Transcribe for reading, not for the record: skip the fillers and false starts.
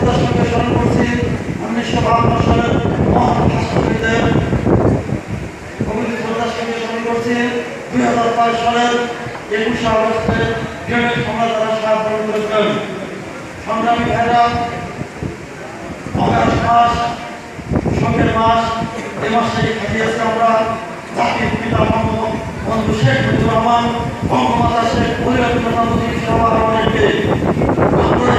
শ্রদ্ধার সঙ্গে স্মরণ করছি 1952 সালের মহান ভাষা শহীদদের। গভীর শ্রদ্ধার সঙ্গে স্মরণ করছি 2005 সালের 21 আগস্টে গ্রেনেড হামলা দ্বারা শাহাদাত বরণ করেছেন। সংগ্রামী ভাইরা, আগস্ট মাস শোকের মাস। এ মাসে কাটিয়েছি আমরা জাতির পিতা বঙ্গবন্ধু শেখ মুজিবুর রহমান, বঙ্গমাতা শেখ মুজিবুর রহমানকে